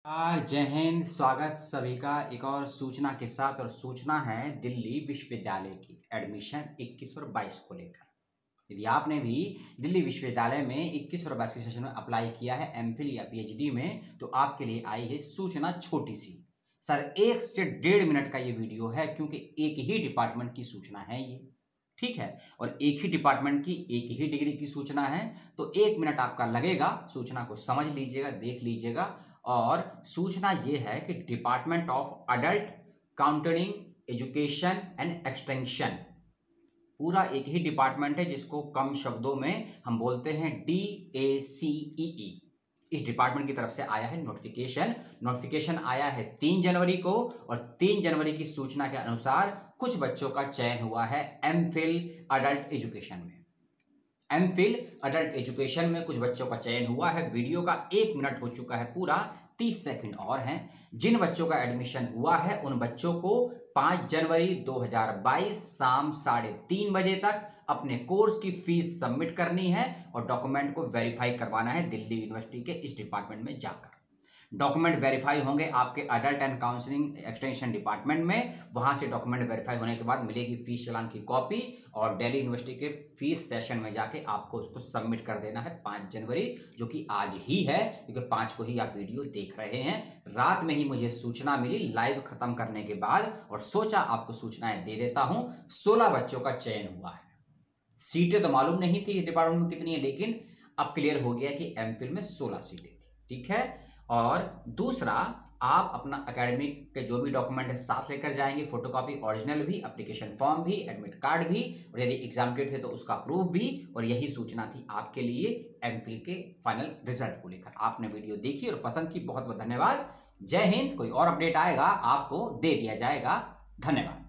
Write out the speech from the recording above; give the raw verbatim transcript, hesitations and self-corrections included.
नमस्कार, जय हिंद। स्वागत सभी का एक और सूचना के साथ। और सूचना है दिल्ली विश्वविद्यालय की एडमिशन इक्कीस और बाईस को लेकर। यदि आपने भी दिल्ली विश्वविद्यालय में इक्कीस और बाईस के सेशन में अप्लाई किया है एमफिल या पीएचडी में, तो आपके लिए आई है सूचना छोटी सी। सर एक से डेढ़ मिनट का ये वीडियो है, क्योंकि एक ही डिपार्टमेंट की सूचना है ये, ठीक है। और एक ही डिपार्टमेंट की एक ही डिग्री की सूचना है, तो एक मिनट आपका लगेगा। सूचना को समझ लीजिएगा, देख लीजिएगा। और सूचना ये है कि department of adult counselling education and extension, पूरा एक ही डिपार्टमेंट है जिसको कम शब्दों में हम बोलते हैं डी ए सी ई ई। इस डिपार्टमेंट की तरफ से आया है नोटिफिकेशन। नोटिफिकेशन आया है तीन जनवरी को, और तीन जनवरी की सूचना के अनुसार कुछ बच्चों का चयन हुआ है एमफिल अडल्ट एजुकेशन में। एमफिल अडल्ट एजुकेशन में कुछ बच्चों का चयन हुआ है। वीडियो का एक मिनट हो चुका है पूरा, तीस सेकंड और हैं। जिन बच्चों का एडमिशन हुआ है उन बच्चों को पाँच जनवरी दो हज़ार बाईस शाम साढ़े तीन बजे तक अपने कोर्स की फीस सबमिट करनी है और डॉक्यूमेंट को वेरीफाई करवाना है दिल्ली यूनिवर्सिटी के इस डिपार्टमेंट में जाकर। डॉक्यूमेंट वेरीफाई होंगे आपके adult and counselling extension department में। वहां से डॉक्यूमेंट वेरीफाई होने के बाद मिलेगी फीस चालान की कॉपी, और दिल्ली यूनिवर्सिटी के फीस सेशन में जाके आपको उसको सबमिट कर देना है पाँच जनवरी, जो कि आज ही है, क्योंकि पाँच को ही आप वीडियो देख रहे हैं। रात में ही मुझे सूचना मिली लाइव खत्म करने के बाद, और सोचा आपको सूचनाएं दे देता हूं। सोलह बच्चों का चयन हुआ है। सीटें तो मालूम नहीं थी इस डिपार्टमेंट में कितनी है, लेकिन अब क्लियर हो गया कि एमफिल में सोलह सीटें थी, ठीक है। और दूसरा, आप अपना एकेडमिक के जो भी डॉक्यूमेंट है साथ लेकर जाएंगे, फोटोकॉपी ओरिजिनल भी, एप्लीकेशन फॉर्म भी, एडमिट कार्ड भी, और यदि एग्जाम डेट थे तो उसका प्रूफ भी। और यही सूचना थी आपके लिए एमफिल के फाइनल रिजल्ट को लेकर। आपने वीडियो देखी और पसंद की, बहुत बहुत धन्यवाद। जय हिंद। कोई और अपडेट आएगा आपको दे दिया जाएगा। धन्यवाद।